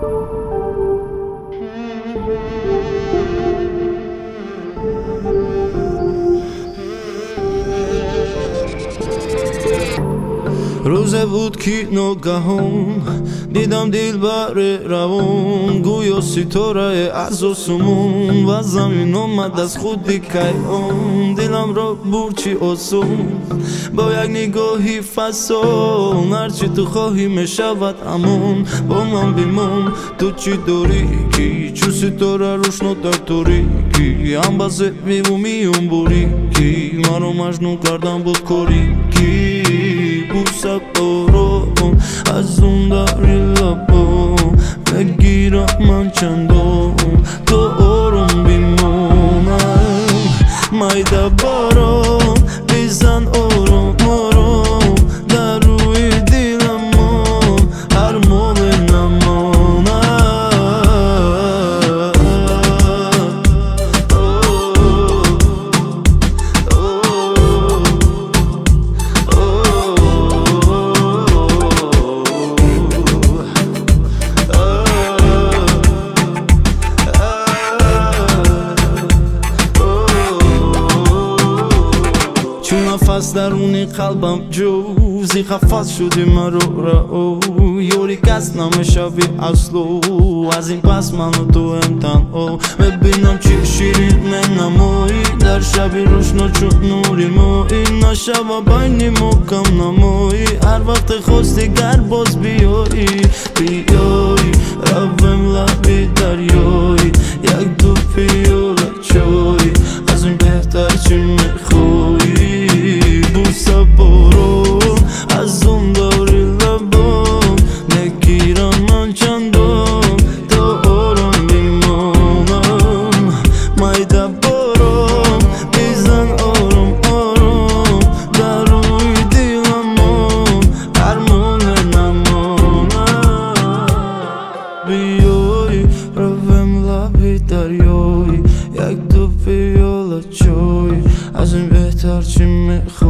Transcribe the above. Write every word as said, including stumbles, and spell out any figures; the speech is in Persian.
روزه بود که ناگهان دیدم دلبر روان گویا ستاره از آسمون و زمین آمد از خود کیهان دلم را برد چی آسون با یک نگاهی فسان هرچی تو خواهی میشود امان با من بمان تو چی داری که چو ستاره روشنا در تاریکی هم بزه میومی اون بوری که مرا مجنون کردم بود کاری که بوسه آرام از اون داری لبام بگیرم من چندان تو آرام بیمانم میده باران بزن آرام آرام در روی دلم هر مال نمانم نفس درون قلبم جوزی خفاز شدی مرا را یوری کس نمیشوی اصلو از این پس من و تو هم تنها ببینم چی شیرین من نمایی در شبی روشنا چون نوری مایی نشوا بینی ما کم نمایی هر وقت خواستی گر باز بیایی بیایی رویم لبی دریایی یک دو پیاله چای از این بهتر چی میخوایی بوسه بارون از اون داری لبام نگیرم من چندان تا آرام بیمانم میده بارون بزن آرام آرام در روی دلم هر موله نمانم بیایی رویم لبی دریایی یک دو پیاله چای از این بهتر چی میخوای